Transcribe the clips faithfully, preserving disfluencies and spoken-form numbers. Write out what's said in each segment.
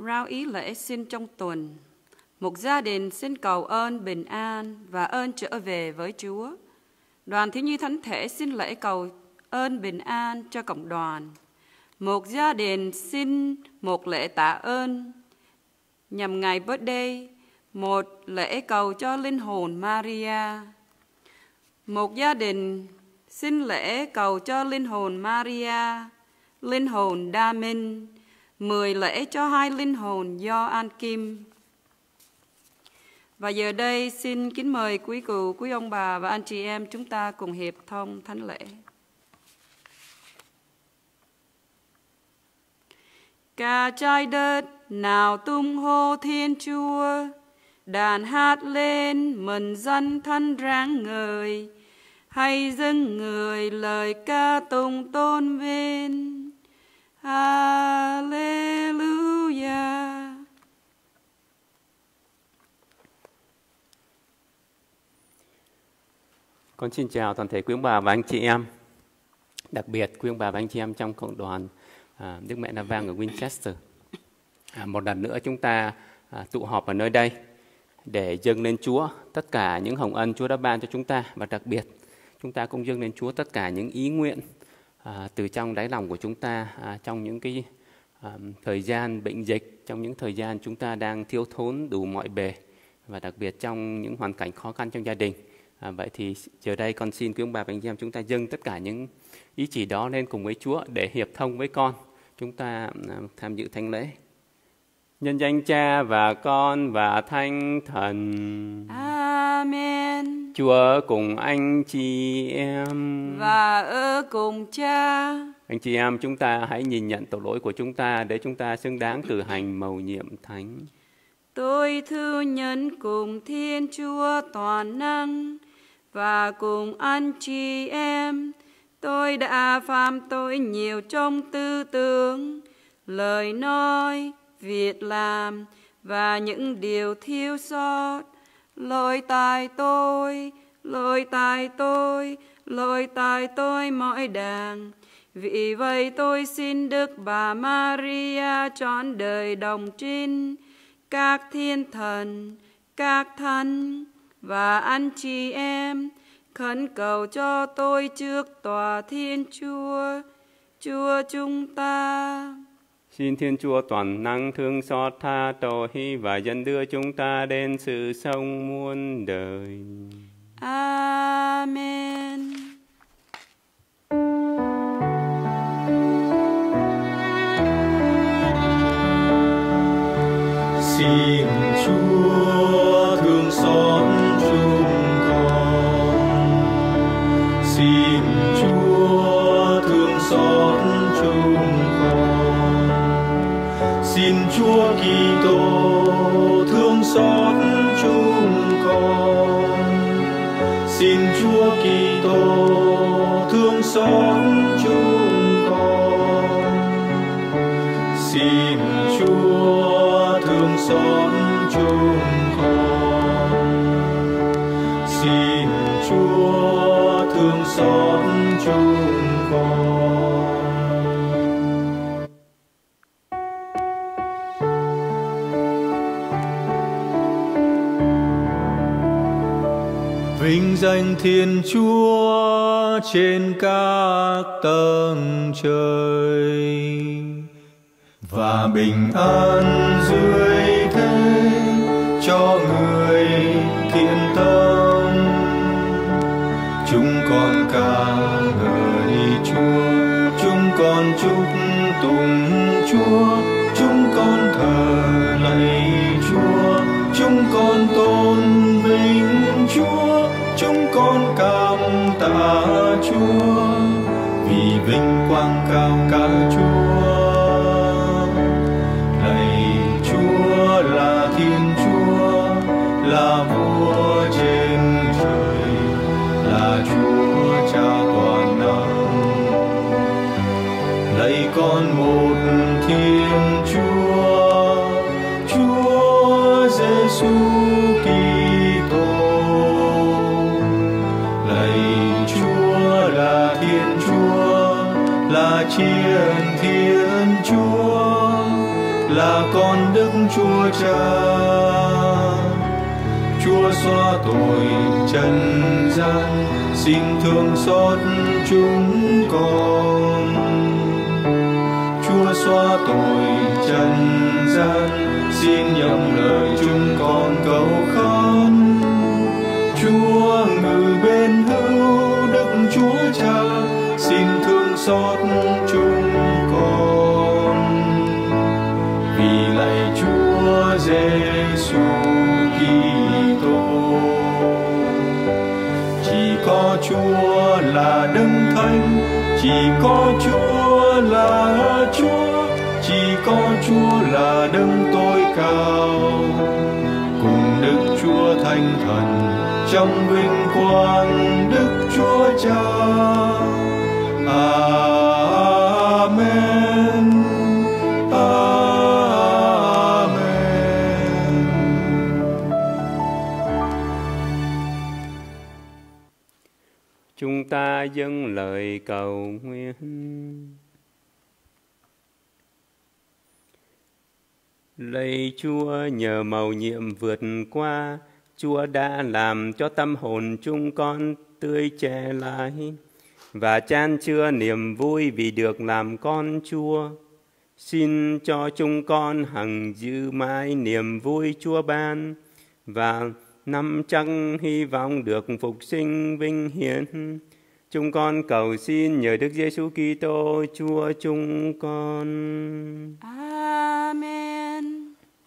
rao ý lễ xin trong tuần. Một gia đình xin cầu ơn bình an và ơn trở về với Chúa. Đoàn thiếu nhi thánh thể xin lễ cầu ơn bình an cho cộng đoàn. Một gia đình xin một lễ tạ ơn nhằm ngày birthday, một lễ cầu cho linh hồn Maria. Một gia đình xin lễ cầu cho linh hồn Maria, linh hồn Đa Minh, mười lễ cho hai linh hồn do An Kim. Và giờ đây xin kính mời quý cụ, quý ông bà và anh chị em chúng ta cùng hiệp thông thánh lễ. Cả trái đất nào tung hô Thiên Chúa, đàn hát lên mừng dân thân ráng ngời, hay dâng người lời ca tụng tôn vinh. Hallelujah. Con xin chào toàn thể quý ông bà và anh chị em, đặc biệt quý ông bà và anh chị em trong cộng đoàn à, Đức Mẹ Na Vang ở Winchester. À, một lần nữa chúng ta à, tụ họp ở nơi đây để dâng lên Chúa tất cả những hồng ân Chúa đã ban cho chúng ta, và đặc biệt chúng ta cũng dâng lên Chúa tất cả những ý nguyện à, từ trong đáy lòng của chúng ta à, trong những cái à, thời gian bệnh dịch, trong những thời gian chúng ta đang thiếu thốn đủ mọi bề, và đặc biệt trong những hoàn cảnh khó khăn trong gia đình. À, vậy thì giờ đây con xin quý ông bà và anh chị em chúng ta dâng tất cả những ý chỉ đó lên cùng với Chúa để hiệp thông với con. Chúng ta à, tham dự thánh lễ. Nhân danh Cha và Con và Thánh Thần. Amen. Chúa cùng anh chị em và ở cùng Cha. Anh chị em chúng ta hãy nhìn nhận tội lỗi của chúng ta để chúng ta xứng đáng cử hành mầu nhiệm thánh. Tôi thư nhân cùng Thiên Chúa toàn năng và cùng anh chị em, tôi đã phạm tội nhiều trong tư tưởng, lời nói, việc làm và những điều thiếu sót. Lỗi tại tôi, lỗi tại tôi, lỗi tại tôi mỗi đàng. Vì vậy tôi xin Đức Bà Maria trọn đời đồng trinh, các thiên thần, các thánh và anh chị em khẩn cầu cho tôi trước tòa Thiên Chúa, Chúa chúng ta. Xin Thiên Chúa toàn năng thương xót tha tội và dẫn đưa chúng ta đến sự sống muôn đời. Amen. Xin Chúa thương xót chúng con, xin Chúa thương xót chúng con, xin Chúa Kitô thương xót chúng con, xin Chúa Kitô thương xót chúng con, xin Chúa thương xót chúng con, xin Chúa thương xót chúng con. Vinh danh Thiên Chúa trên các tầng trời và bình an dưới thế cho người thiện tâm. Chúng con ca ngợi Chúa, chúng con chúc tụng Chúa, chúng con thờ lạy Chúa, chúng con tôn vinh Chúa, chúng con cảm tạ Chúa vì vinh quang cao cả Chúa. Là Thiên Chúa, là Vua trên trời, là Chúa Cha toàn năng. Lạy con một Thiên Chúa, Chúa Giêsu Kitô. Lạy Chúa là Thiên Chúa, là Chiên Thiên Chúa, là con Đức Cha. Chúa xóa tội trần gian, xin thương xót chúng con. Chúa xóa tội trần gian, xin nhậm lời chúng con cầu khấn. Chúa ngự bên hữu Đức Chúa Cha, xin thương xót chúng con. Vì lạy Chúa Giêsu Kitô, chỉ có Chúa là Đấng Thánh, chỉ có Chúa là Chúa, chỉ có Chúa là Đấng tối cao. Cùng Đức Chúa Thánh Thần trong vinh quang Đức Chúa Cha. Amen. Amen. Chúng ta dâng lời cầu nguyện. Lạy Chúa, nhờ mầu nhiệm vượt qua, Chúa đã làm cho tâm hồn chúng con tươi trẻ lại và chan chứa niềm vui vì được làm con Chúa. Xin cho chúng con hằng giữ mãi niềm vui Chúa ban và nắm chắc hy vọng được phục sinh vinh hiển. Chúng con cầu xin nhờ Đức Giêsu Kitô Chúa chúng con. Amen.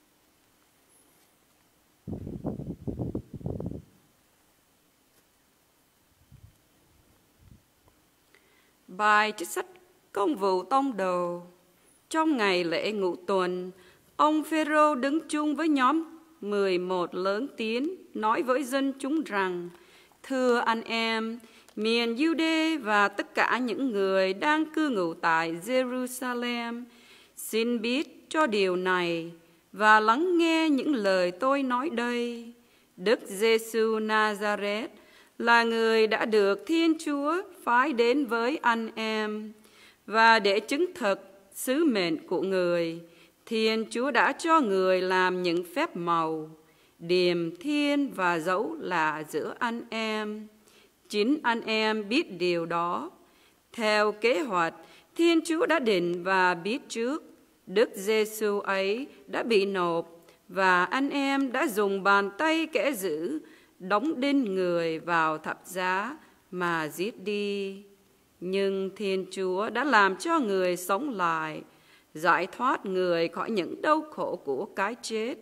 Bài trích sách Công vụ Tông Đồ. Trong ngày lễ Ngũ Tuần, ông Phêrô đứng chung với nhóm mười một lớn tiếng nói với dân chúng rằng: Thưa anh em, miền Giu-đê và tất cả những người đang cư ngụ tại Jerusalem, xin biết cho điều này và lắng nghe những lời tôi nói đây. Đức Giêsu Nazareth là người đã được Thiên Chúa phái đến với anh em, và để chứng thực sứ mệnh của người, Thiên Chúa đã cho người làm những phép màu, điềm thiên và dấu lạ giữa anh em. Chính anh em biết điều đó. Theo kế hoạch Thiên Chúa đã định và biết trước, Đức Giêsu ấy đã bị nộp, và anh em đã dùng bàn tay kẻ dữ đóng đinh người vào thập giá mà giết đi. Nhưng Thiên Chúa đã làm cho người sống lại, giải thoát người khỏi những đau khổ của cái chết.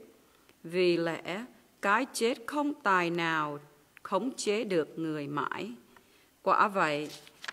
Vì lẽ cái chết không tài nào khống chế được người mãi. Quả vậy,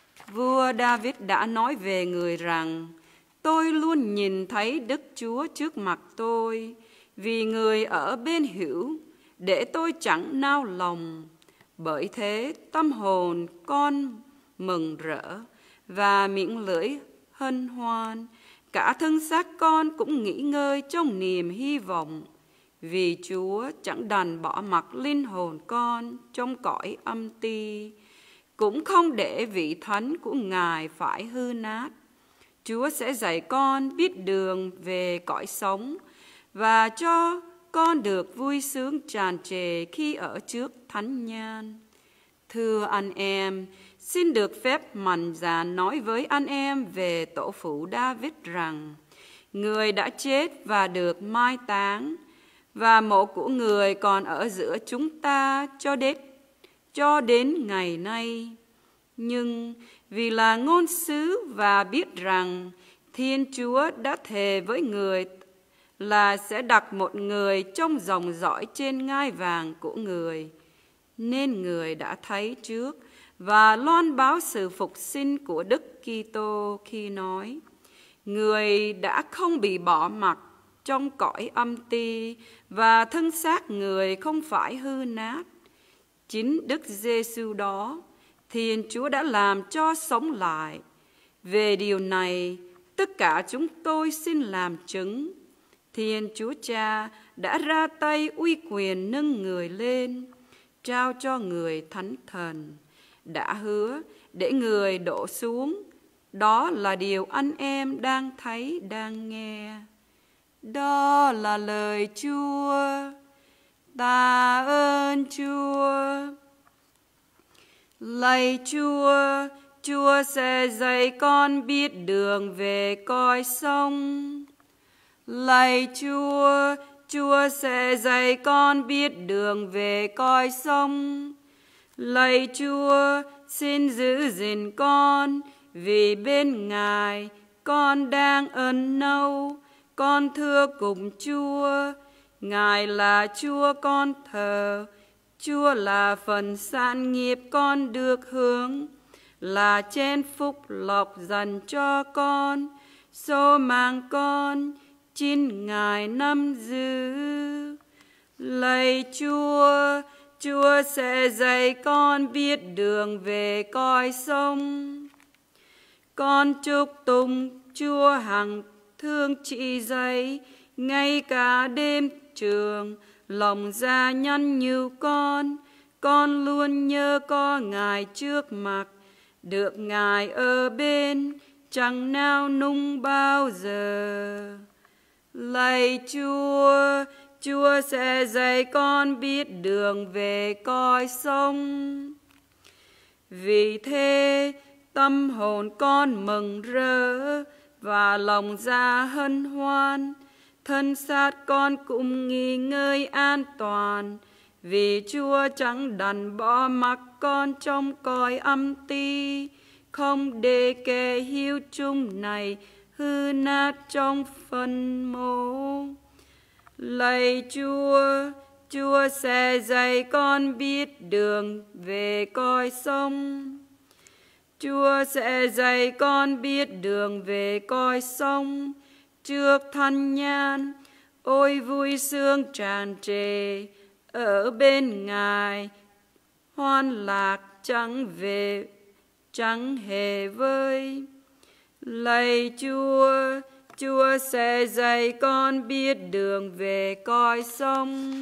vua David đã nói về người rằng: Tôi luôn nhìn thấy Đức Chúa trước mặt tôi, vì người ở bên hữu, để tôi chẳng nao lòng. Bởi thế tâm hồn con mừng rỡ và miệng lưỡi hân hoan, cả thân xác con cũng nghỉ ngơi trong niềm hy vọng, vì Chúa chẳng đành bỏ mặc linh hồn con trong cõi âm ti, cũng không để vị thánh của Ngài phải hư nát. Chúa sẽ dạy con biết đường về cõi sống, và cho con được vui sướng tràn trề khi ở trước thánh nhan. Thưa anh em, xin được phép mạnh dạn nói với anh em về tổ phụ David rằng: Người đã chết và được mai táng, và mộ của người còn ở giữa chúng ta cho đến, cho đến ngày nay. Nhưng vì là ngôn sứ và biết rằng Thiên Chúa đã thề với người là sẽ đặt một người trong dòng dõi trên ngai vàng của người, nên người đã thấy trước và loan báo sự phục sinh của Đức Kitô khi nói: Người đã không bị bỏ mặc trong cõi âm ti, và thân xác người không phải hư nát. Chính Đức Giêsu đó Thiên Chúa đã làm cho sống lại. Về điều này, tất cả chúng tôi xin làm chứng. Thiên Chúa Cha đã ra tay uy quyền nâng người lên, trao cho người thánh thần, đã hứa để người đổ xuống. Đó là điều anh em đang thấy, đang nghe. Đó là lời Chúa. Ta ơn Chúa. Lạy Chúa, Chúa sẽ dạy con biết đường về cõi sống. Lạy Chúa, Chúa sẽ dạy con biết đường về cõi sống. Lạy Chúa, xin giữ gìn con, vì bên Ngài con đang ẩn náu. Con thưa cùng Chúa, Ngài là Chúa con thờ, Chúa là phần sản nghiệp con được hưởng, là chén phúc lộc dành cho con, số mang con chín ngài năm giữ. Lạy Chúa, Chúa sẽ dạy con biết đường về cõi sống. Con chúc tụng Chúa hằng thương chỉ dạy, ngay cả đêm trường lòng ra nhăn nhủ con. Con luôn nhớ có Ngài trước mặt, được Ngài ở bên, chẳng nào nung bao giờ. Lạy Chúa, Chúa sẽ dạy con biết đường về cõi sống. Vì thế tâm hồn con mừng rỡ và lòng dạ hân hoan, thân xác con cũng nghỉ ngơi an toàn, vì Chúa chẳng đành bỏ mặc con trong cõi âm ti, không để kẻ hiếu chung này hư nát trong phân mộ. Lạy Chúa, Chúa sẽ dạy con biết đường về cõi sống. Chúa sẽ dạy con biết đường về cõi sống. Trước thân nhan, ôi vui sướng tràn trề, ở bên Ngài hoan lạc chẳng về chẳng hề vơi. Lạy Chúa, Chúa sẽ dạy con biết đường về cõi sống.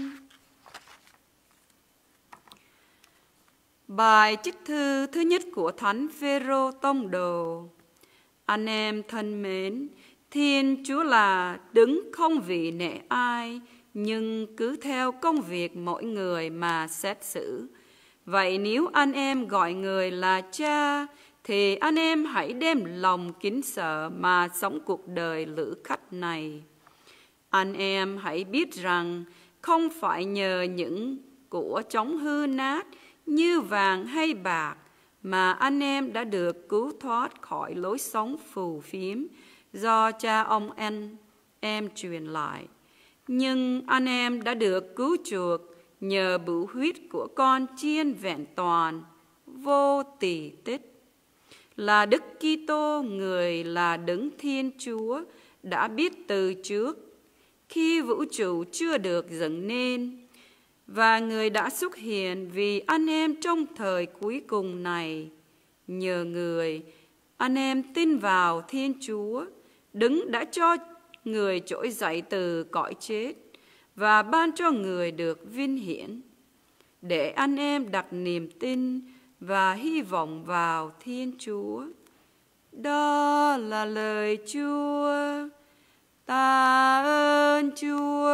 Bài trích thư thứ nhất của Thánh Phêrô Tông Đồ. Anh em thân mến, Thiên Chúa là đứng không vì nể ai, nhưng cứ theo công việc mỗi người mà xét xử. Vậy nếu anh em gọi người là cha, thì anh em hãy đem lòng kính sợ mà sống cuộc đời lữ khách này. Anh em hãy biết rằng không phải nhờ những của chống hư nát như vàng hay bạc mà anh em đã được cứu thoát khỏi lối sống phù phiếm do cha ông anh em truyền lại. Nhưng anh em đã được cứu chuộc nhờ bửu huyết của con chiên vẹn toàn, vô tỳ tích. Là Đức Kitô, người là Đấng Thiên Chúa, đã biết từ trước khi vũ trụ chưa được dựng nên, và người đã xuất hiện vì anh em trong thời cuối cùng này. Nhờ người, anh em tin vào Thiên Chúa, Đấng đã cho người trỗi dậy từ cõi chết và ban cho người được vinh hiển, để anh em đặt niềm tin và hy vọng vào Thiên Chúa. Đó là lời Chúa. Ta ơn Chúa.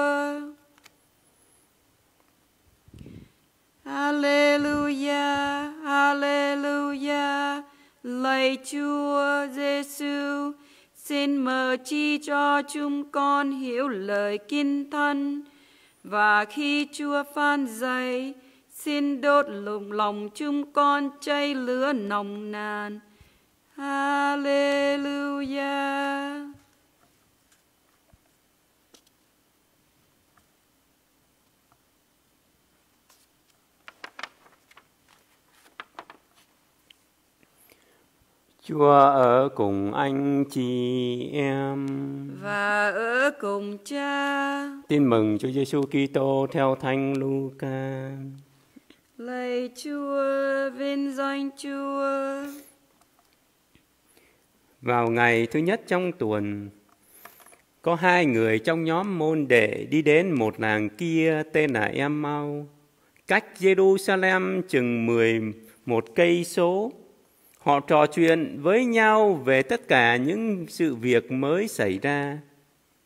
Hallelujah, hallelujah. Lạy Chúa Giêsu, xin mở chi cho chúng con hiểu lời kinh thánh, và khi Chúa phán dạy, xin đốt lùng lòng chúng con cháy lửa nồng nàn. Hallelujah. Chúa ở cùng anh chị em và ở cùng Cha. Tin mừng Chúa Giêsu Kitô theo Thánh Luca. Lạy Chúa, vinh danh Chúa. Vào ngày thứ nhất trong tuần, có hai người trong nhóm môn đệ đi đến một làng kia tên là Em-mau, cách Giê-ru-sa-lem chừng mười một cây số. Họ trò chuyện với nhau về tất cả những sự việc mới xảy ra.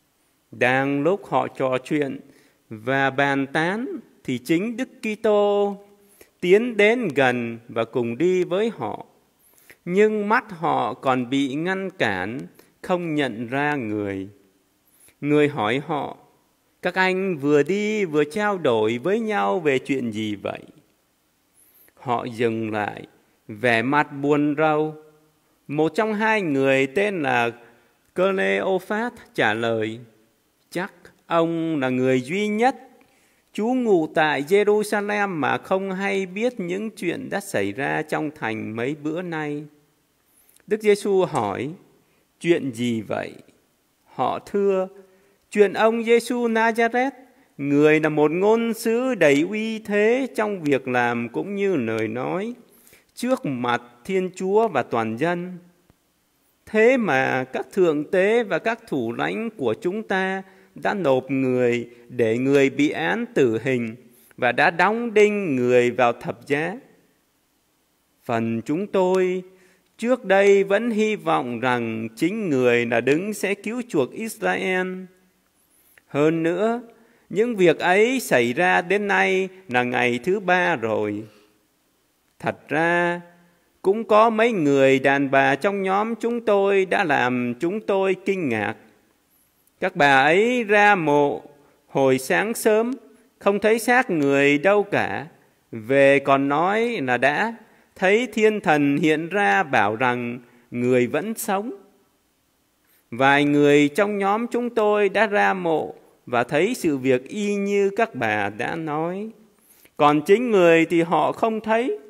Đang lúc họ trò chuyện và bàn tán thì chính Đức Kitô tiến đến gần và cùng đi với họ. Nhưng mắt họ còn bị ngăn cản, không nhận ra người. Người hỏi họ: các anh vừa đi vừa trao đổi với nhau về chuyện gì vậy? Họ dừng lại, vẻ mặt buồn rầu. Một trong hai người tên là Cleophas trả lời: chắc ông là người duy nhất trú ngụ tại Jerusalem mà không hay biết những chuyện đã xảy ra trong thành mấy bữa nay. Đức Giêsu hỏi: chuyện gì vậy? Họ thưa: chuyện ông Giêsu Nazareth, người là một ngôn sứ đầy uy thế trong việc làm cũng như lời nói, trước mặt Thiên Chúa và toàn dân. Thế mà các thượng tế và các thủ lãnh của chúng ta đã nộp người để người bị án tử hình và đã đóng đinh người vào thập giá. Phần chúng tôi trước đây vẫn hy vọng rằng chính người là đấng sẽ cứu chuộc Israel. Hơn nữa, những việc ấy xảy ra đến nay là ngày thứ ba rồi. Thật ra, cũng có mấy người đàn bà trong nhóm chúng tôi đã làm chúng tôi kinh ngạc. Các bà ấy ra mộ hồi sáng sớm, không thấy xác người đâu cả. Về còn nói là đã thấy thiên thần hiện ra bảo rằng người vẫn sống. Vài người trong nhóm chúng tôi đã ra mộ và thấy sự việc y như các bà đã nói. Còn chính người thì họ không thấy.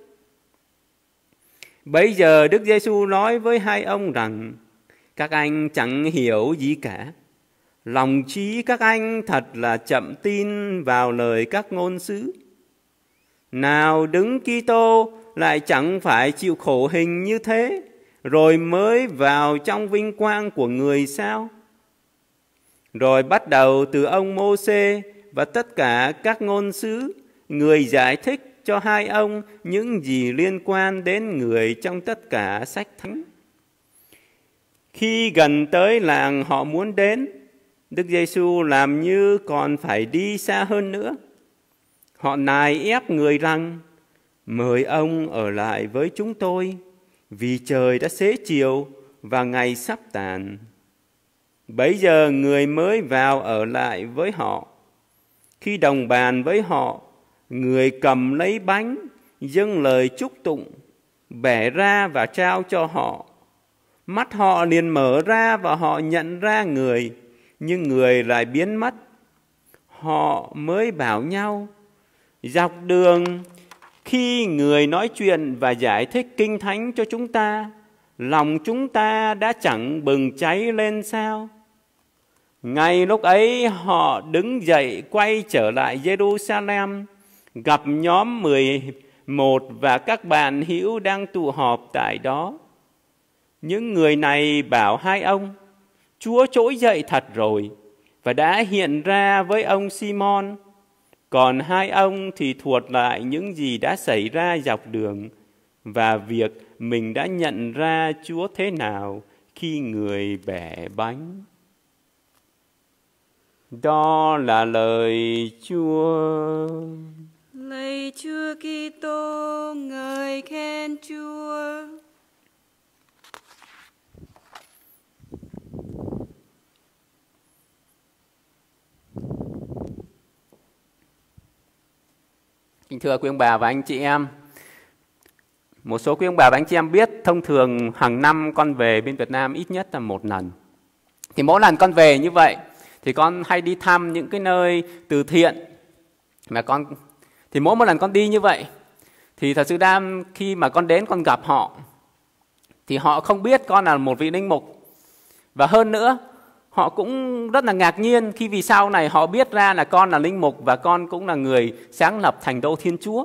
Bấy giờ Đức Giêsu nói với hai ông rằng: các anh chẳng hiểu gì cả. Lòng trí các anh thật là chậm tin vào lời các ngôn sứ. Nào Đấng Kitô lại chẳng phải chịu khổ hình như thế, rồi mới vào trong vinh quang của người sao? Rồi bắt đầu từ ông Mô-sê và tất cả các ngôn sứ, người giải thích cho hai ông những gì liên quan đến người trong tất cả sách thánh. Khi gần tới làng họ muốn đến, Đức Giêsu làm như còn phải đi xa hơn nữa. Họ nài ép người rằng: mời ông ở lại với chúng tôi, vì trời đã xế chiều và ngày sắp tàn. Bấy giờ người mới vào ở lại với họ. Khi đồng bàn với họ, người cầm lấy bánh, dâng lời chúc tụng, bẻ ra và trao cho họ. Mắt họ liền mở ra và họ nhận ra người, nhưng người lại biến mất. Họ mới bảo nhau: dọc đường, khi người nói chuyện và giải thích kinh thánh cho chúng ta, lòng chúng ta đã chẳng bừng cháy lên sao? Ngay lúc ấy họ đứng dậy quay trở lại Jerusalem, gặp nhóm mười một và các bạn hữu đang tụ họp tại đó. Những người này bảo hai ông: Chúa trỗi dậy thật rồi và đã hiện ra với ông Simon. Còn hai ông thì thuật lại những gì đã xảy ra dọc đường và việc mình đã nhận ra Chúa thế nào khi người bẻ bánh. Đó là lời Chúa. Lạy Chúa Kitô, ngợi khen Chúa. Kính thưa quý ông bà và anh chị em, một số quý ông bà và anh chị em biết thông thường hàng năm con về bên Việt Nam ít nhất là một lần. Thì mỗi lần con về như vậy thì con hay đi thăm những cái nơi từ thiện mà con thì mỗi một lần con đi như vậy thì thật sự ra khi mà con đến con gặp họ thì họ không biết con là một vị linh mục, và hơn nữa họ cũng rất là ngạc nhiên khi vì sau này họ biết ra là con là linh mục và con cũng là người sáng lập thành đô Thiên Chúa.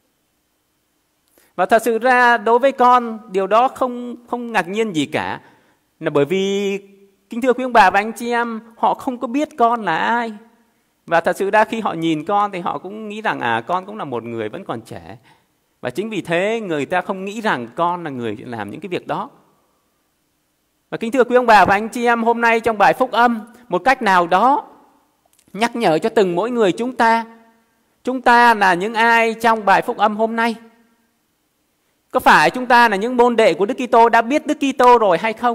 Và thật sự ra đối với con điều đó không không ngạc nhiên gì cả, là bởi vì kính thưa quý ông bà và anh chị em, họ không có biết con là ai. Và thật sự ra khi họ nhìn con thì họ cũng nghĩ rằng à con cũng là một người vẫn còn trẻ. Và chính vì thế người ta không nghĩ rằng con là người làm những cái việc đó. Và kính thưa quý ông bà và anh chị em, hôm nay trong bài phúc âm, một cách nào đó nhắc nhở cho từng mỗi người chúng ta, chúng ta là những ai trong bài phúc âm hôm nay? Có phải chúng ta là những môn đệ của Đức Kitô đã biết Đức Kitô rồi hay không?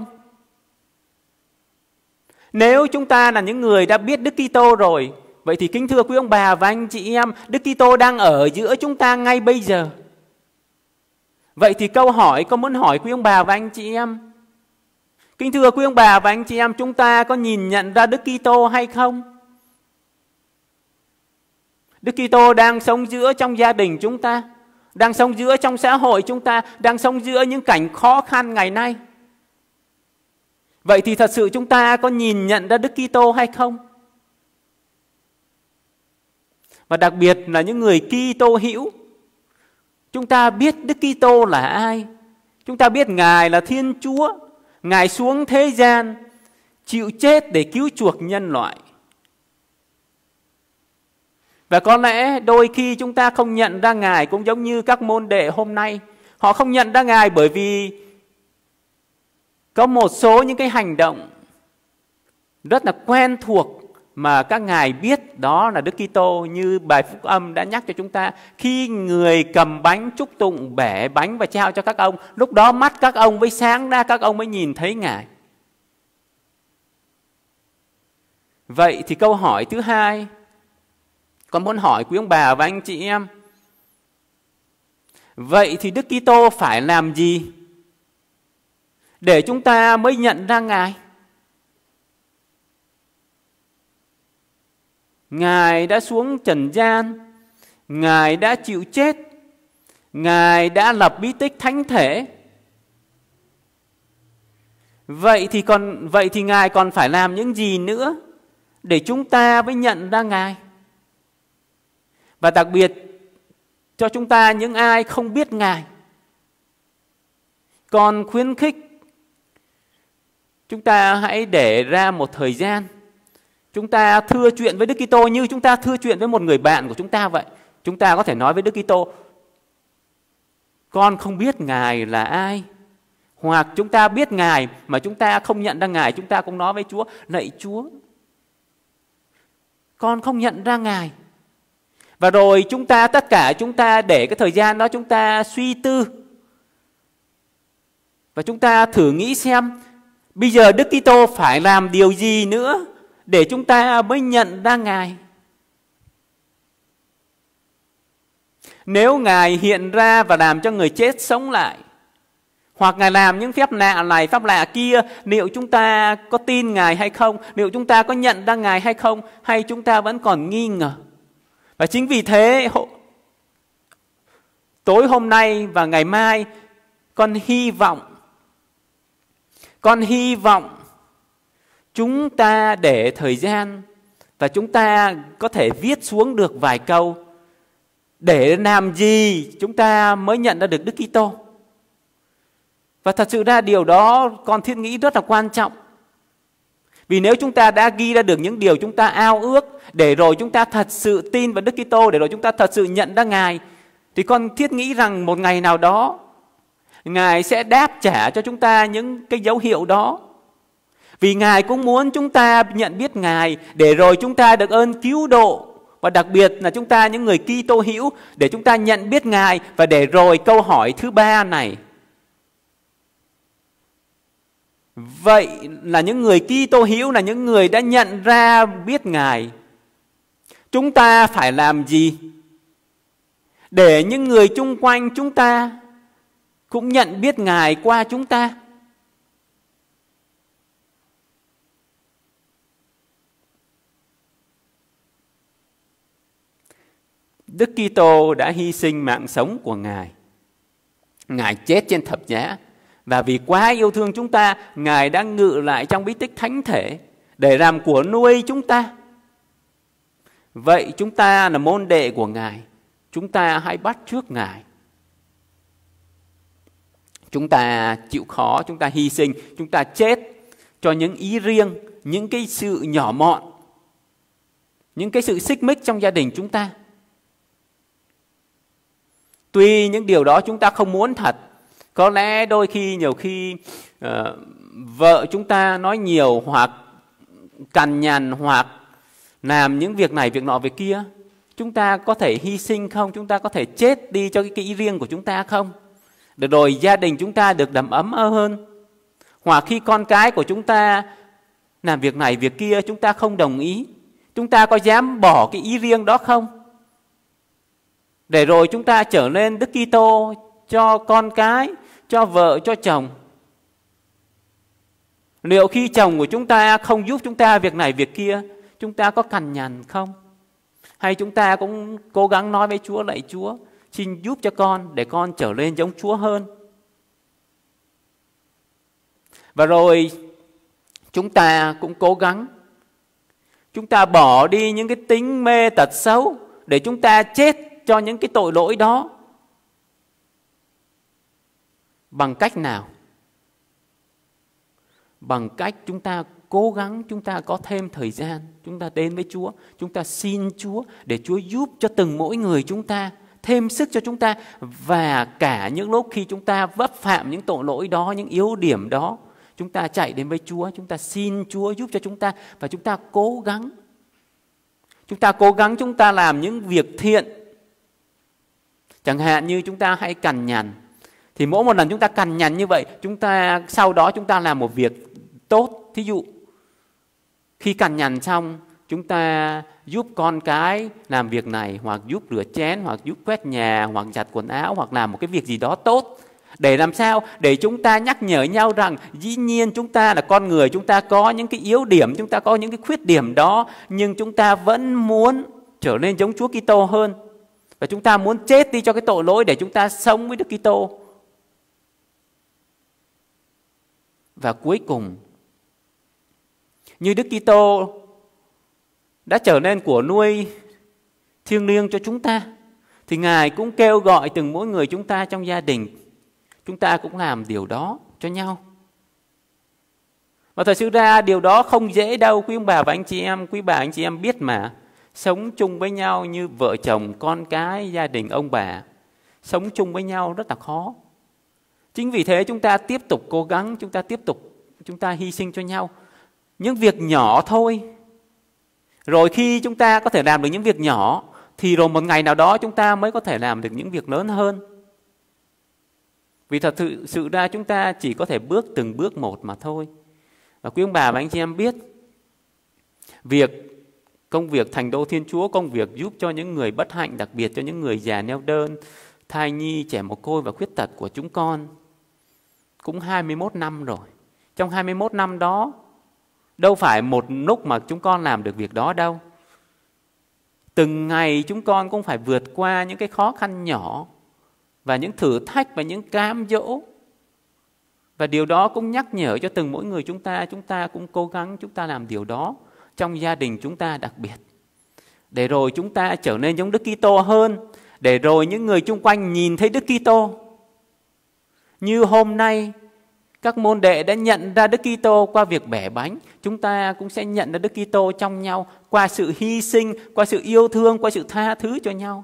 Nếu chúng ta là những người đã biết Đức Kitô rồi, vậy thì kính thưa quý ông bà và anh chị em, Đức Kitô đang ở giữa chúng ta ngay bây giờ. Vậy thì câu hỏi có muốn hỏi quý ông bà và anh chị em, kính thưa quý ông bà và anh chị em, chúng ta có nhìn nhận ra Đức Kitô hay không? Đức Kitô đang sống giữa trong gia đình chúng ta, đang sống giữa trong xã hội chúng ta, đang sống giữa những cảnh khó khăn ngày nay. Vậy thì thật sự chúng ta có nhìn nhận ra Đức Kitô hay không? Và đặc biệt là những người Kitô hữu, chúng ta biết Đức Kitô là ai? Chúng ta biết Ngài là Thiên Chúa, Ngài xuống thế gian chịu chết để cứu chuộc nhân loại. Và có lẽ đôi khi chúng ta không nhận ra Ngài cũng giống như các môn đệ hôm nay. Họ không nhận ra Ngài bởi vì có một số những cái hành động rất là quen thuộc mà các ngài biết đó là Đức Kitô, như bài phúc âm đã nhắc cho chúng ta. Khi người cầm bánh chúc tụng, bẻ bánh và trao cho các ông, lúc đó mắt các ông mới sáng ra, các ông mới nhìn thấy Ngài. Vậy thì câu hỏi thứ hai, con muốn hỏi quý ông bà và anh chị em, vậy thì Đức Kitô phải làm gì để chúng ta mới nhận ra Ngài? Ngài đã xuống trần gian, Ngài đã chịu chết, Ngài đã lập bí tích thánh thể. Vậy thì còn vậy thì Ngài còn phải làm những gì nữa để chúng ta mới nhận ra Ngài? Và đặc biệt cho chúng ta những ai không biết Ngài, con khuyến khích chúng ta hãy để ra một thời gian, chúng ta thưa chuyện với Đức Kitô như chúng ta thưa chuyện với một người bạn của chúng ta vậy. Chúng ta có thể nói với Đức Kitô, con không biết Ngài là ai. Hoặc chúng ta biết Ngài mà chúng ta không nhận ra Ngài, chúng ta cũng nói với Chúa, lạy Chúa, con không nhận ra Ngài. Và rồi chúng ta, tất cả chúng ta để cái thời gian đó chúng ta suy tư. Và chúng ta thử nghĩ xem, bây giờ Đức Kitô phải làm điều gì nữa để chúng ta mới nhận ra Ngài? Nếu Ngài hiện ra và làm cho người chết sống lại, hoặc Ngài làm những phép lạ này, phép lạ kia, liệu chúng ta có tin Ngài hay không? Liệu chúng ta có nhận ra Ngài hay không? Hay chúng ta vẫn còn nghi ngờ? Và chính vì thế, tối hôm nay và ngày mai, con hy vọng, con hy vọng chúng ta để thời gian và chúng ta có thể viết xuống được vài câu để làm gì chúng ta mới nhận ra được Đức Kitô. Và thật sự ra điều đó con thiết nghĩ rất là quan trọng. Vì nếu chúng ta đã ghi ra được những điều chúng ta ao ước, để rồi chúng ta thật sự tin vào Đức Kitô, để rồi chúng ta thật sự nhận ra Ngài, thì con thiết nghĩ rằng một ngày nào đó Ngài sẽ đáp trả cho chúng ta những cái dấu hiệu đó. Vì Ngài cũng muốn chúng ta nhận biết Ngài, để rồi chúng ta được ơn cứu độ. Và đặc biệt là chúng ta những người Kitô hữu, để chúng ta nhận biết Ngài. Và để rồi câu hỏi thứ ba này, vậy là những người Kitô hữu, là những người đã nhận ra biết Ngài, chúng ta phải làm gì để những người chung quanh chúng ta cũng nhận biết Ngài qua chúng ta? Đức Kitô đã hy sinh mạng sống của Ngài. Ngài chết trên thập giá. Và vì quá yêu thương chúng ta, Ngài đã ngự lại trong bí tích thánh thể để làm của nuôi chúng ta. Vậy chúng ta là môn đệ của Ngài, chúng ta hãy bắt chước Ngài. Chúng ta chịu khó, chúng ta hy sinh, chúng ta chết cho những ý riêng, những cái sự nhỏ mọn, những cái sự xích mích trong gia đình chúng ta. Tuy những điều đó chúng ta không muốn thật, có lẽ đôi khi, nhiều khi uh, vợ chúng ta nói nhiều hoặc cằn nhằn hoặc làm những việc này việc nọ việc kia, chúng ta có thể hy sinh không? Chúng ta có thể chết đi cho cái ý riêng của chúng ta không? Được rồi gia đình chúng ta được đầm ấm hơn. Hoặc khi con cái của chúng ta làm việc này việc kia chúng ta không đồng ý, chúng ta có dám bỏ cái ý riêng đó không? Để rồi chúng ta trở nên Đức Kitô cho con cái, cho vợ, cho chồng. Liệu khi chồng của chúng ta không giúp chúng ta việc này việc kia, chúng ta có cằn nhằn không? Hay chúng ta cũng cố gắng nói với Chúa, lạy Chúa, xin giúp cho con để con trở nên giống Chúa hơn. Và rồi chúng ta cũng cố gắng, chúng ta bỏ đi những cái tính mê tật xấu để chúng ta chết cho những cái tội lỗi đó. Bằng cách nào? Bằng cách chúng ta cố gắng, chúng ta có thêm thời gian, chúng ta đến với Chúa, chúng ta xin Chúa để Chúa giúp cho từng mỗi người chúng ta, thêm sức cho chúng ta. Và cả những lúc khi chúng ta vấp phạm những tội lỗi đó, những yếu điểm đó, chúng ta chạy đến với Chúa, chúng ta xin Chúa giúp cho chúng ta. Và chúng ta cố gắng, chúng ta cố gắng chúng ta làm những việc thiện. Chẳng hạn như chúng ta hãy cằn nhằn, thì mỗi một lần chúng ta cằn nhằn như vậy, chúng ta sau đó chúng ta làm một việc tốt. Thí dụ khi cằn nhằn xong, chúng ta giúp con cái làm việc này, hoặc giúp rửa chén, hoặc giúp quét nhà, hoặc giặt quần áo, hoặc làm một cái việc gì đó tốt. Để làm sao? Để chúng ta nhắc nhở nhau rằng dĩ nhiên chúng ta là con người, chúng ta có những cái yếu điểm, chúng ta có những cái khuyết điểm đó, nhưng chúng ta vẫn muốn trở nên giống Chúa Kitô hơn. Và chúng ta muốn chết đi cho cái tội lỗi để chúng ta sống với Đức Kitô. Và cuối cùng, như Đức Kitô đã trở nên của nuôi thiêng liêng cho chúng ta, thì Ngài cũng kêu gọi từng mỗi người chúng ta trong gia đình, chúng ta cũng làm điều đó cho nhau. Và thật sự ra điều đó không dễ đâu quý ông bà và anh chị em. Quý bà anh chị em biết mà, sống chung với nhau như vợ chồng, con cái, gia đình, ông bà, sống chung với nhau rất là khó. Chính vì thế chúng ta tiếp tục cố gắng, chúng ta tiếp tục, chúng ta hy sinh cho nhau. Những việc nhỏ thôi. Rồi khi chúng ta có thể làm được những việc nhỏ, thì rồi một ngày nào đó chúng ta mới có thể làm được những việc lớn hơn. Vì thật sự ra chúng ta chỉ có thể bước từng bước một mà thôi. Và quý ông bà và anh chị em biết, việc công việc thành đô Thiên Chúa, công việc giúp cho những người bất hạnh, đặc biệt cho những người già neo đơn, thai nhi, trẻ mồ côi và khuyết tật của chúng con, cũng hai mươi mốt năm rồi. Trong hai mươi mốt năm đó, đâu phải một lúc mà chúng con làm được việc đó đâu. Từng ngày chúng con cũng phải vượt qua những cái khó khăn nhỏ và những thử thách và những cám dỗ. Và điều đó cũng nhắc nhở cho từng mỗi người chúng ta, chúng ta cũng cố gắng chúng ta làm điều đó trong gia đình chúng ta đặc biệt. Để rồi chúng ta trở nên giống Đức Kitô hơn, để rồi những người chung quanh nhìn thấy Đức Kitô. Như hôm nay, các môn đệ đã nhận ra Đức Kitô qua việc bẻ bánh, chúng ta cũng sẽ nhận ra Đức Kitô trong nhau qua sự hy sinh, qua sự yêu thương, qua sự tha thứ cho nhau.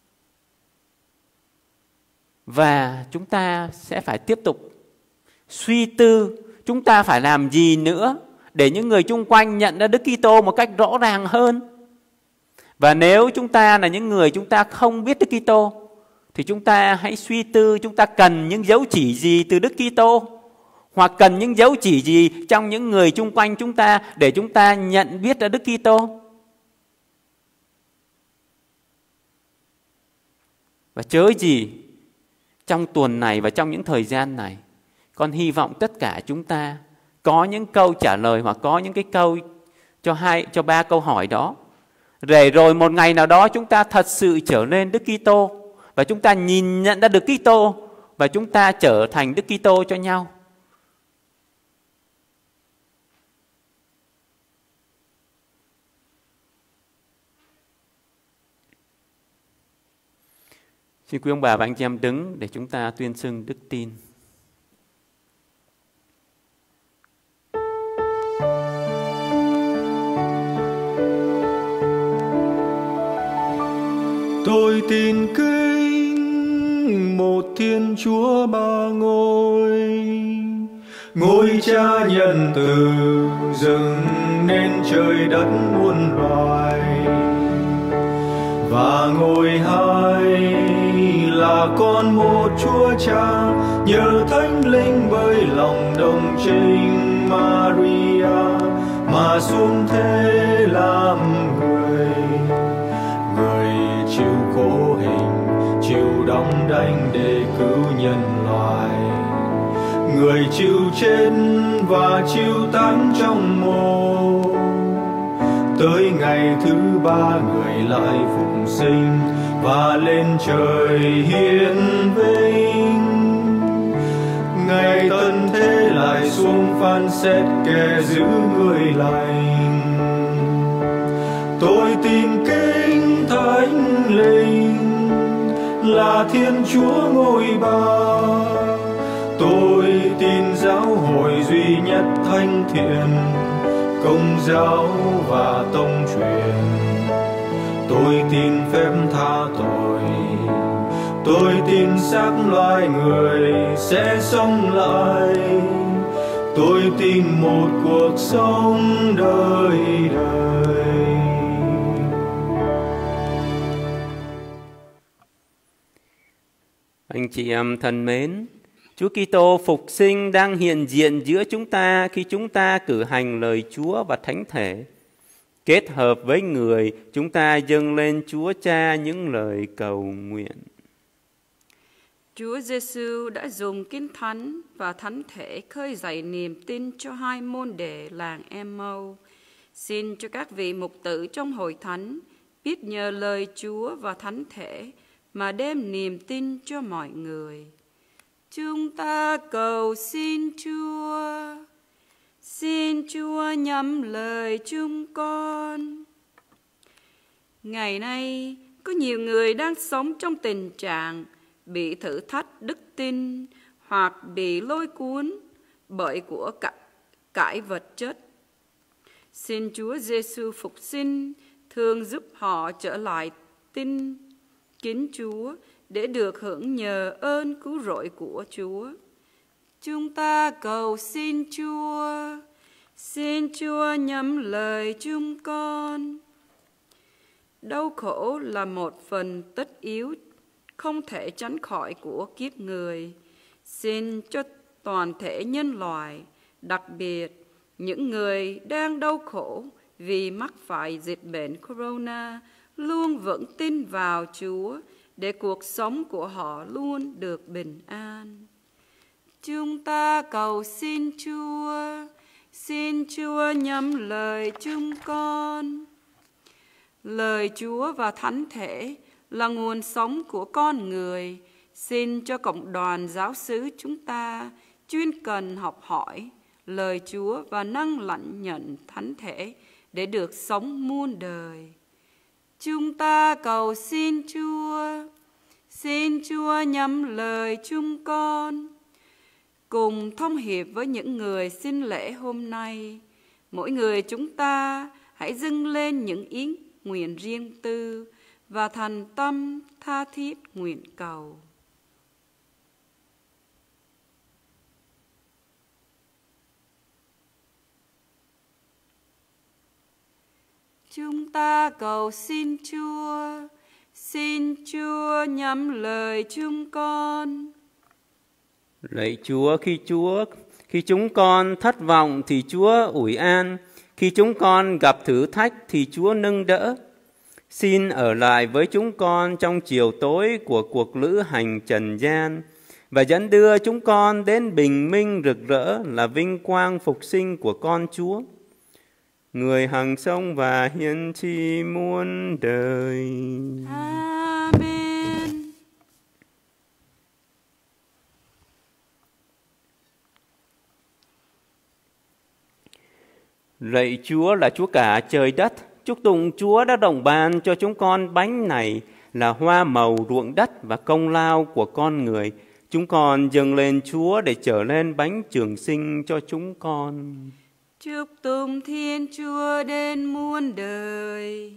Và chúng ta sẽ phải tiếp tục suy tư chúng ta phải làm gì nữa để những người chung quanh nhận ra Đức Kitô một cách rõ ràng hơn. Và nếu chúng ta là những người chúng ta không biết Đức Kitô, thì chúng ta hãy suy tư chúng ta cần những dấu chỉ gì từ Đức Kitô, hoặc cần những dấu chỉ gì trong những người chung quanh chúng ta để chúng ta nhận biết ra Đức Kitô. Và chớ gì trong tuần này và trong những thời gian này, con hy vọng tất cả chúng ta có những câu trả lời hoặc có những cái câu cho hai cho ba câu hỏi đó. Để rồi một ngày nào đó chúng ta thật sự trở nên Đức Kitô và chúng ta nhìn nhận ra được Kitô và chúng ta trở thành Đức Kitô cho nhau. Xin quý ông bà và anh chị em đứng để chúng ta tuyên xưng đức tin. Tôi tin kính một Thiên Chúa ba ngôi, Ngôi Cha nhân từ dựng nên trời đất muôn loài, và ngôi hai là con một Chúa Cha, nhờ Thánh Linh bởi lòng đồng trinh Maria mà xuống thế làm người. Người chịu khổ hình, chịu đóng đảnh để cứu nhân loại. Người chịu chết và chịu táng trong mồ. Tới ngày thứ ba người lại phục sinh và lên trời hiển vinh. Ngày tận thế lại xuống phán xét kẻ giữ người lành. Tôi tin kính Thánh Linh là Thiên Chúa ngôi Ba. Tôi tin giáo hội duy nhất thánh thiện, Công giáo và tông truyền. Tôi tin phép tha tội. Tôi tin xác loài người sẽ sống lại. Tôi tin một cuộc sống đời đời. Anh chị em thân mến, Chúa Kitô phục sinh đang hiện diện giữa chúng ta khi chúng ta cử hành lời Chúa và Thánh Thể. Kết hợp với người, chúng ta dâng lên Chúa Cha những lời cầu nguyện. Chúa Giêsu đã dùng Kinh Thánh và Thánh Thể khơi dậy niềm tin cho hai môn đệ làng Em-mau. Xin cho các vị mục tử trong hội thánh biết nhờ lời Chúa và Thánh Thể mà đem niềm tin cho mọi người. Chúng ta cầu xin Chúa. Xin Chúa nhắm lời chúng con. Ngày nay, có nhiều người đang sống trong tình trạng bị thử thách đức tin hoặc bị lôi cuốn bởi của cải vật chất. Xin Chúa Giêsu phục sinh thường giúp họ trở lại tin kính Chúa để được hưởng nhờ ơn cứu rỗi của Chúa. Chúng ta cầu xin Chúa. Xin Chúa nhắm lời chúng con. Đau khổ là một phần tất yếu không thể tránh khỏi của kiếp người. Xin cho toàn thể nhân loại, đặc biệt những người đang đau khổ vì mắc phải dịch bệnh corona, luôn vững tin vào Chúa để cuộc sống của họ luôn được bình an. Chúng ta cầu xin Chúa. Xin Chúa nhắm lời chúng con. Lời Chúa và Thánh Thể là nguồn sống của con người. Xin cho cộng đoàn giáo xứ chúng ta chuyên cần học hỏi lời Chúa và năng lãnh nhận Thánh Thể để được sống muôn đời. Chúng ta cầu xin Chúa. Xin Chúa nhắm lời chúng con. Cùng thông hiệp với những người xin lễ hôm nay, mỗi người chúng ta hãy dâng lên những ý nguyện riêng tư và thành tâm tha thiết nguyện cầu. Chúng ta cầu xin Chúa. Xin Chúa nhắm lời chúng con. Lạy Chúa, khi Chúa, khi chúng con thất vọng thì Chúa ủi an, khi chúng con gặp thử thách thì Chúa nâng đỡ. Xin ở lại với chúng con trong chiều tối của cuộc lữ hành trần gian và dẫn đưa chúng con đến bình minh rực rỡ là vinh quang phục sinh của con Chúa, người hằng sống và hiển tri muôn đời. Amen. Lạy Chúa là Chúa cả trời đất, chúc tụng Chúa đã đồng ban cho chúng con bánh này là hoa màu ruộng đất và công lao của con người. Chúng con dâng lên Chúa để trở lên bánh trường sinh cho chúng con. Chúc tụng Thiên Chúa đến muôn đời.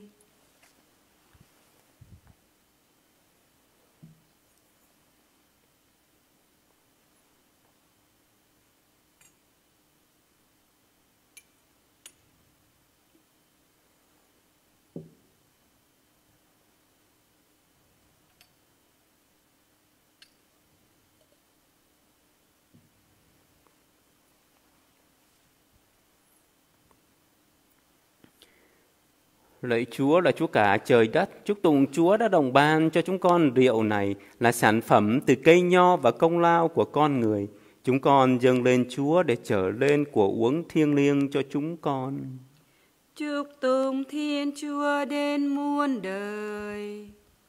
Lạy Chúa là Chúa cả trời đất, chúc tụng Chúa đã đồng ban cho chúng con rượu này là sản phẩm từ cây nho và công lao của con người. Chúng con dâng lên Chúa để trở lên của uống thiêng liêng cho chúng con. Chúc tụng Thiên Chúa đến muôn đời.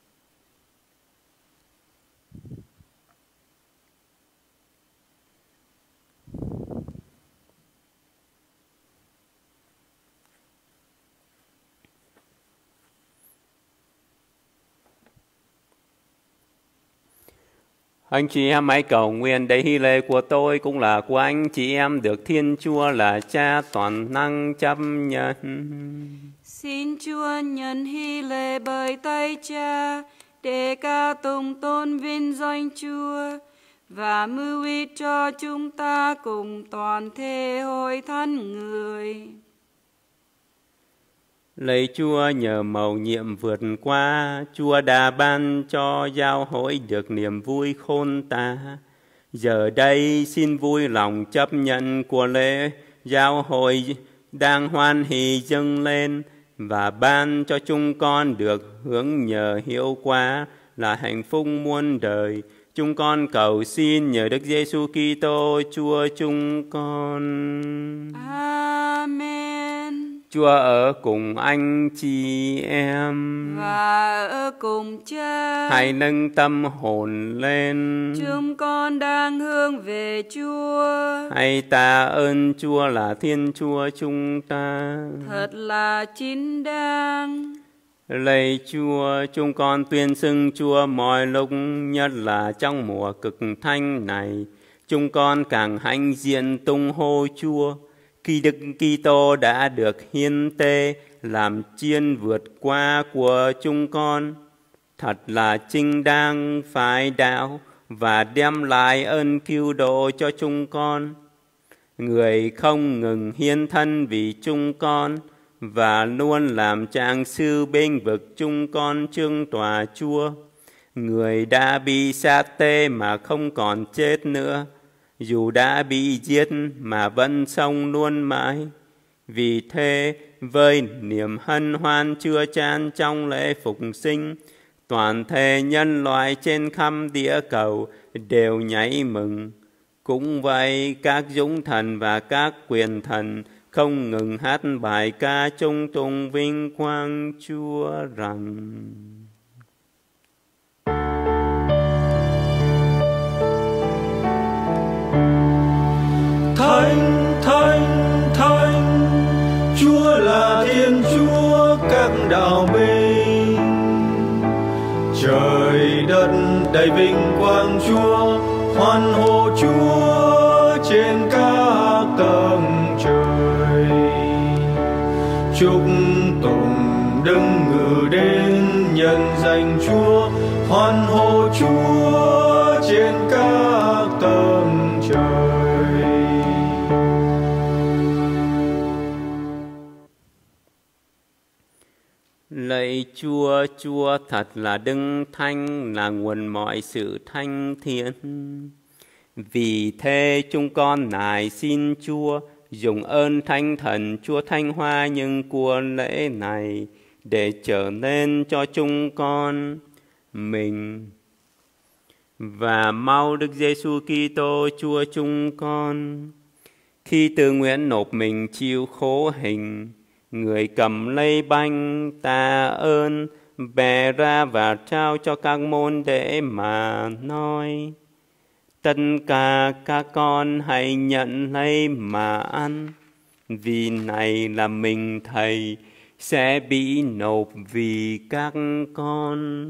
Anh chị em hãy cầu nguyện để hy lễ của tôi cũng là của anh chị em được Thiên Chúa là Cha toàn năng chấp nhận. Xin Chúa nhận hy lễ bởi tay Cha để ca tụng tôn vinh danh Chúa và mưu ít cho chúng ta cùng toàn thể hội thánh người. Lạy Chúa, nhờ mầu nhiệm vượt qua, Chúa đã ban cho giáo hội được niềm vui khôn ta. Giờ đây xin vui lòng chấp nhận của lễ giáo hội đang hoan hỷ dâng lên và ban cho chúng con được hướng nhờ hiệu quả là hạnh phúc muôn đời. Chúng con cầu xin nhờ Đức Giêsu Kitô Chúa chúng con. Amen. Chúa ở cùng anh chị em Và ở cùng Cha. hãy nâng tâm hồn lên. Chúng con đang hướng về Chúa. Hãy tạ ơn Chúa là Thiên Chúa chúng ta. Thật là chính đáng. Lạy Chúa, chúng con tuyên xưng Chúa mọi lúc, nhất là trong mùa cực thanh này. Chúng con càng hãnh diện tung hô Chúa, khi Đức Kitô đã được hiến tế làm chiên vượt qua của chúng con. Thật là chính đáng phải đạo và đem lại ơn cứu độ cho chúng con. Người không ngừng hiến thân vì chúng con và luôn làm trạng sư bênh vực chúng con trước tòa Chúa. Người đã bị sát tê mà không còn chết nữa, dù đã bị giết mà vẫn sống luôn mãi. Vì thế, với niềm hân hoan chưa chan trong lễ phục sinh, toàn thể nhân loại trên khắp địa cầu đều nhảy mừng. Cũng vậy, các dũng thần và các quyền thần không ngừng hát bài ca chung tụng vinh quang Chúa rằng: Thánh, Thánh, Thánh, Chúa là Thiên Chúa các đạo binh. Trời đất đầy vinh quang Chúa, hoan hô Chúa trên các tầng trời. Chúc tụng Đức ngự đến nhân danh Chúa, hoan hô Chúa trên các tầng trời. Lạy Chúa, Chúa thật là Đấng Thánh, là nguồn mọi sự thanh thiện. Vì thế chúng con nài xin Chúa dùng ơn Thánh Thần Chúa thanh hoa những của lễ này để trở nên cho chúng con mình và mau Đức Giêsu Kitô Chúa chúng con, khi tự nguyện nộp mình chịu khổ hình, người cầm lấy bánh tạ ơn, bẻ ra và trao cho các môn đệ mà nói: tất cả các con hãy nhận lấy mà ăn, vì này là mình Thầy sẽ bị nộp vì các con.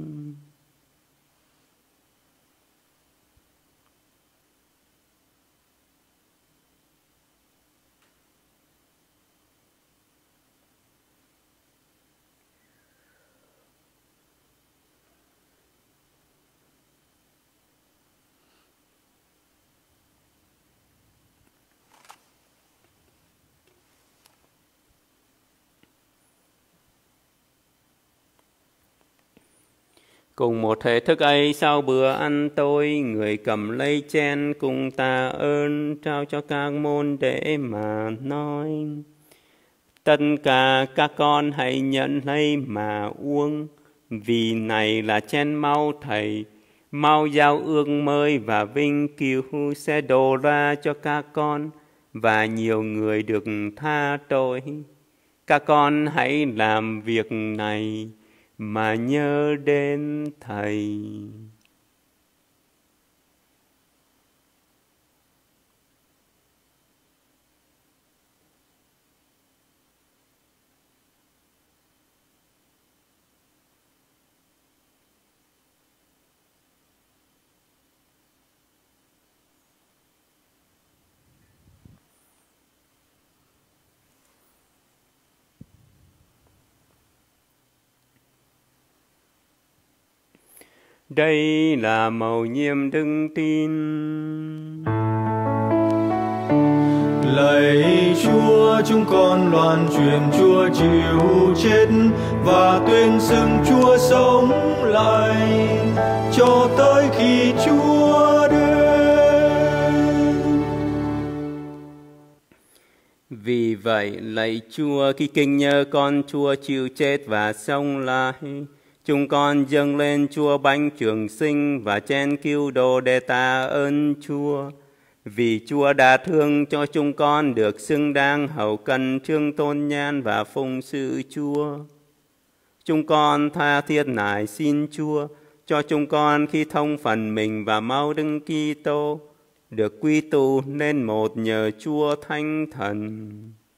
Cùng một thể thức ấy, sau bữa ăn tối, người cầm lấy chén cùng tạ ơn, trao cho các môn đệ mà nói: Tất cả các con hãy nhận lấy mà uống, vì này là chén máu Thầy, máu giao ước mới và vinh cứu sẽ đổ ra cho các con và nhiều người được tha tội. Các con hãy làm việc này mà nhớ đến Thầy. Đây là mầu nhiệm đức tin. Lạy Chúa, chúng con loan truyền Chúa chịu chết và tuyên xưng Chúa sống lại cho tới khi Chúa đến. Vì vậy, lạy Chúa, khi kinh nhớ con Chúa chịu chết và sống lại, chúng con dâng lên Chúa bánh trường sinh và chén cứu độ để tạ ơn Chúa. Vì Chúa đã thương cho chúng con được xứng đáng hầu cận trương tôn nhan và phụng sự Chúa. Chúng con tha thiết nài xin Chúa cho chúng con khi thông phần mình và máu Đức Kitô được quy tụ nên một nhờ Chúa Thánh Thần.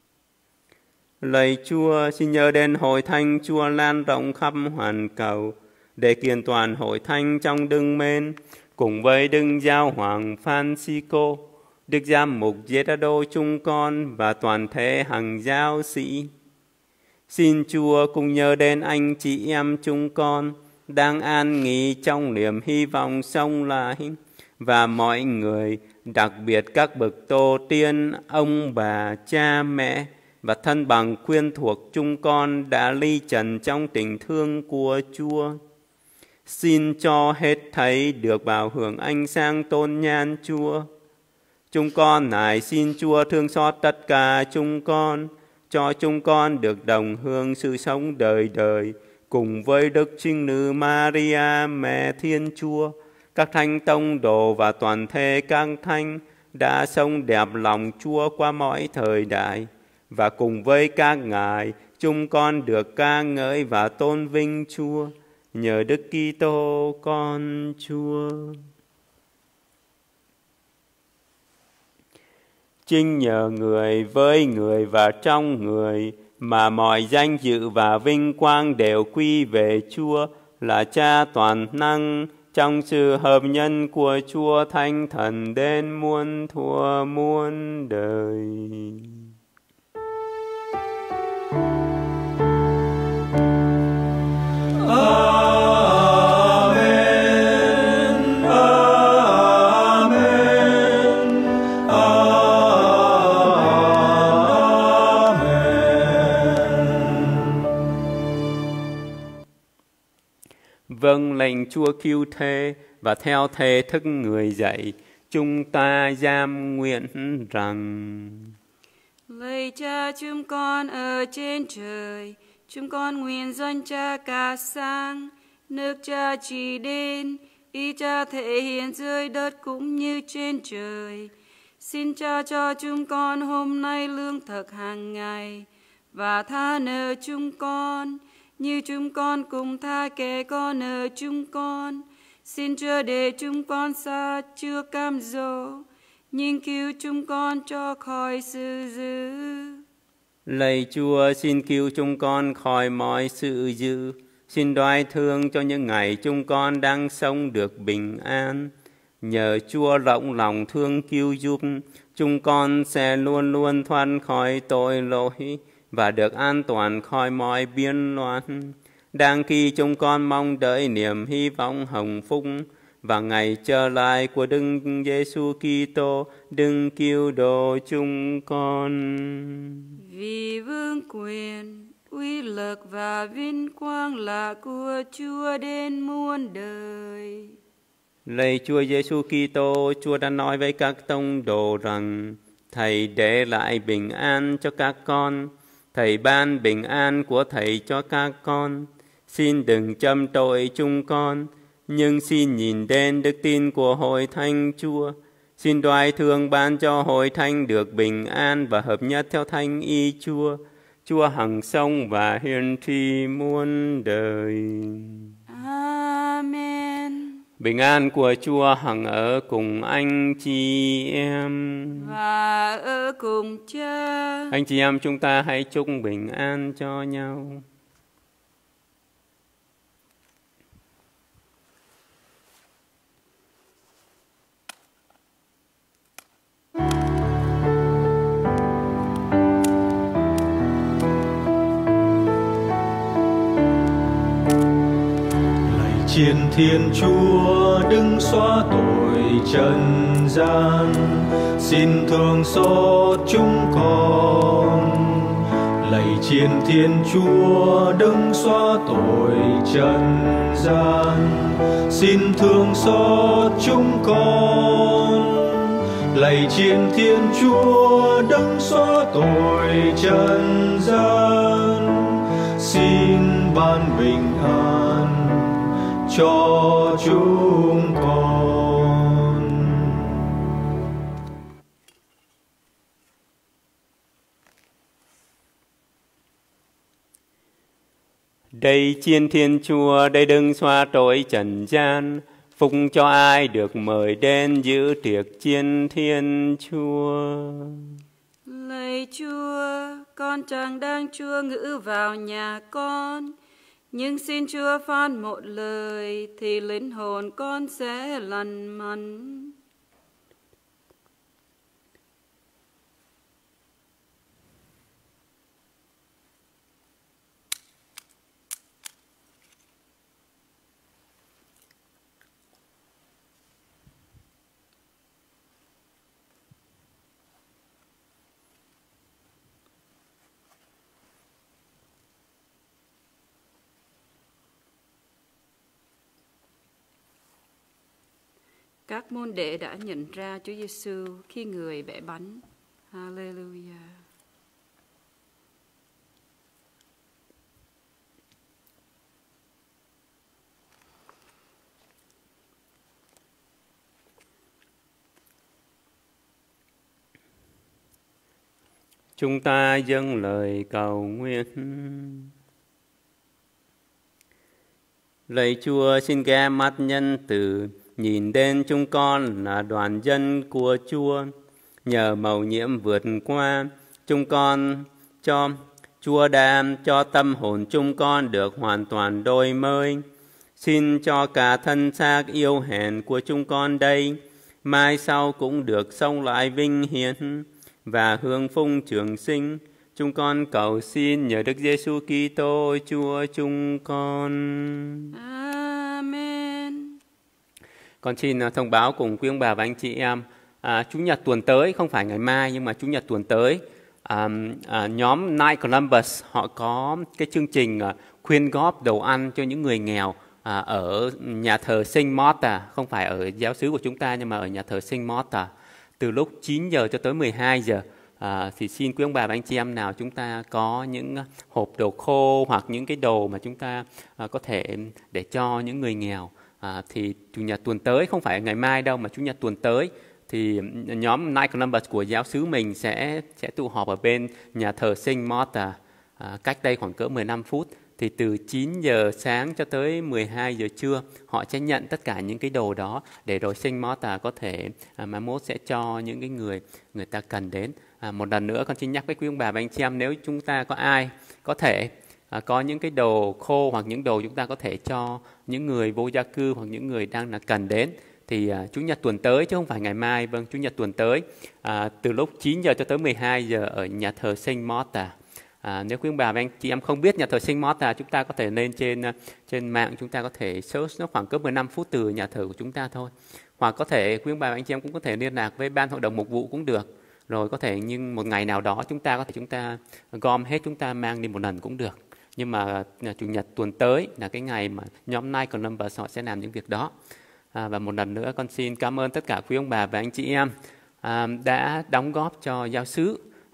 Lạy Chúa, xin nhớ đến hội thánh Chúa lan rộng khắp hoàn cầu để kiện toàn hội thánh trong Đức Mến cùng với Đức Giáo hoàng Francisco, Đức Giám mục Gerardo chúng con và toàn thể hàng giáo sĩ. Xin Chúa cùng nhớ đến anh chị em chúng con đang an nghỉ trong niềm hy vọng sống lại và mọi người, đặc biệt các bậc tổ tiên, ông bà, cha mẹ và thân bằng quyên thuộc chúng con đã ly trần trong tình thương của Chúa. Xin cho hết thảy được bảo hưởng ánh sáng tôn nhan Chúa. Chúng con nài xin Chúa thương xót tất cả chúng con, cho chúng con được đồng hưởng sự sống đời đời cùng với Đức Trinh Nữ Maria, Mẹ Thiên Chúa, các thánh tông đồ và toàn thể các thánh đã sống đẹp lòng Chúa qua mọi thời đại. Và cùng với các ngài, chúng con được ca ngợi và tôn vinh Chúa nhờ Đức Kitô con Chúa. Chính nhờ người, với người và trong người mà mọi danh dự và vinh quang đều quy về Chúa là Cha toàn năng, trong sự hợp nhân của Chúa Thánh Thần đến muôn thuở muôn đời. Amen, amen, amen. Vâng lệnh Chúa cứu thế và theo thể thức người dạy, chúng ta giam nguyện rằng: Lạy Cha chúng con ở trên trời, chúng con nguyện dâng Cha cả sáng, nước Cha chỉ đến, ý Cha thể hiện dưới đất cũng như trên trời. Xin Cha cho chúng con hôm nay lương thực hàng ngày, và tha nợ chúng con, như chúng con cùng tha kẻ có nợ chúng con. Xin Chúa để chúng con xa chưa cam dỗ, nhưng cứu chúng con cho khỏi sự dữ. Lạy Chúa, xin cứu chúng con khỏi mọi sự dữ. Xin đoái thương cho những ngày chúng con đang sống được bình an. Nhờ Chúa rộng lòng thương cứu giúp, chúng con sẽ luôn luôn thoát khỏi tội lỗi và được an toàn khỏi mọi biến loạn. Đang khi chúng con mong đợi niềm hy vọng hồng phúc và ngày trở lại của Đức Giêsu Kitô, Đức cứu độ chúng con. Vì vương quyền, uy lực và vinh quang là của Chúa đến muôn đời. Lạy Chúa Giêsu Kitô, Chúa đã nói với các tông đồ rằng: Thầy để lại bình an cho các con, Thầy ban bình an của Thầy cho các con. Xin đừng châm tội chúng con, nhưng xin nhìn đến đức tin của Hội Thánh Chúa. Xin đoái thương ban cho Hội Thánh được bình an và hợp nhất theo Thánh ý Chúa. Chúa hằng sống và hiển thi muôn đời. Amen. Bình an của Chúa hằng ở cùng anh chị em. Và ở cùng Cha. Anh chị em chúng ta hãy chúc bình an cho nhau. Chiên Thiên Chúa đứng xóa tội trần gian, xin thương xót chúng con. Lạy Chiên Thiên Chúa đứng xóa tội trần gian, xin thương xót chúng con. Lạy Chiên Thiên Chúa đứng xóa tội trần gian, xin ban bình an cho chúng con. Đây Chiên Thiên Chúa, đây đừng xóa tội trần gian, phúc cho ai được mời đến dự tiệc Chiên Thiên Chúa. Lạy Chúa, con chẳng đang Chúa ngữ vào nhà con, nhưng xin Chúa phán một lời thì linh hồn con sẽ lành mạnh. Các môn đệ đã nhận ra Chúa Giêsu khi người bẻ bánh. Hallelujah. Chúng ta dâng lời cầu nguyện. Lạy Chúa, xin ghé mắt nhân từ nhìn đến chúng con là đoàn dân của Chúa. Nhờ mầu nhiệm vượt qua, chúng con cho Chúa đã cho tâm hồn chúng con được hoàn toàn đổi mới. Xin cho cả thân xác yêu hèn của chúng con đây, mai sau cũng được sống lại vinh hiển và hưởng phúc trường sinh. Chúng con cầu xin nhờ Đức Giêsu Kitô Chúa chúng con. Amen. Con xin thông báo cùng quý ông bà và anh chị em, à, Chủ nhật tuần tới, không phải ngày mai nhưng mà Chủ nhật tuần tới, à, à, nhóm Night Columbus họ có cái chương trình à, quyên góp đồ ăn cho những người nghèo à, ở nhà thờ Saint Martha, không phải ở giáo xứ của chúng ta nhưng mà ở nhà thờ Saint Martha, từ lúc chín giờ cho tới mười hai giờ. À, thì xin quý ông bà và anh chị em nào chúng ta có những hộp đồ khô hoặc những cái đồ mà chúng ta à, có thể để cho những người nghèo, à, thì Chủ nhật tuần tới, không phải ngày mai đâu mà Chủ nhật tuần tới, thì nhóm Night Columbus của giáo xứ mình sẽ sẽ tụ họp ở bên nhà thờ Saint Martha, à, cách đây khoảng cỡ mười lăm phút. Thì từ chín giờ sáng cho tới mười hai giờ trưa họ sẽ nhận tất cả những cái đồ đó để rồi Saint Martha có thể à, mai mốt sẽ cho những cái người người ta cần đến. À, một lần nữa con xin nhắc với quý ông bà và anh chị em, nếu chúng ta có ai có thể à, có những cái đồ khô hoặc những đồ chúng ta có thể cho những người vô gia cư hoặc những người đang là cần đến, thì à, Chủ nhật tuần tới chứ không phải ngày mai, vâng, Chủ nhật tuần tới, à, từ lúc chín giờ cho tới mười hai giờ ở nhà thờ Saint Martha. À, nếu quý ông bà và anh chị em không biết nhà thờ Saint Martha, chúng ta có thể lên trên trên mạng, chúng ta có thể search, nó khoảng cỡ mười lăm phút từ nhà thờ của chúng ta thôi. Hoặc có thể quý ông bà và anh chị em cũng có thể liên lạc với ban hội đồng mục vụ cũng được. Rồi có thể nhưng một ngày nào đó chúng ta có thể chúng ta gom hết, chúng ta mang đi một lần cũng được. Nhưng mà Chủ nhật tuần tới là cái ngày mà nhóm Night Columbus họ sẽ làm những việc đó. À, và một lần nữa con xin cảm ơn tất cả quý ông bà và anh chị em à, đã đóng góp cho giáo xứ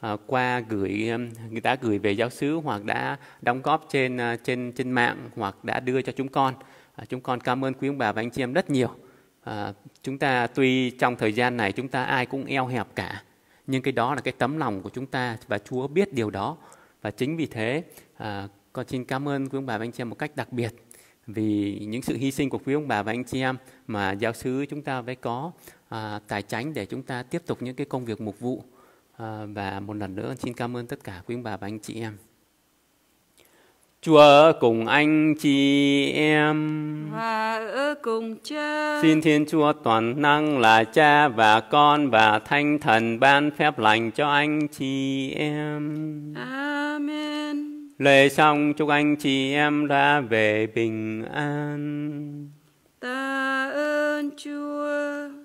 uh, qua gửi người đã gửi về giáo xứ hoặc đã đóng góp trên uh, trên trên mạng hoặc đã đưa cho chúng con. Uh, chúng con cảm ơn quý ông bà và anh chị em rất nhiều. Uh, chúng ta tuy trong thời gian này chúng ta ai cũng eo hẹp cả, nhưng cái đó là cái tấm lòng của chúng ta và Chúa biết điều đó. Và chính vì thế uh, con xin cảm ơn quý ông bà và anh chị em một cách đặc biệt vì những sự hy sinh của quý ông bà và anh chị em mà giáo xứ chúng ta phải có à, tài chánh để chúng ta tiếp tục những cái công việc mục vụ. À, và một lần nữa xin cảm ơn tất cả quý ông bà và anh chị em. Chúa ở cùng anh chị em và ở cùng Cha. Xin Thiên Chúa toàn năng là Cha và Con và Thánh Thần ban phép lành cho anh chị em. Amen. Lễ xong chúc anh chị em ra về bình an. Ta ơn Chúa.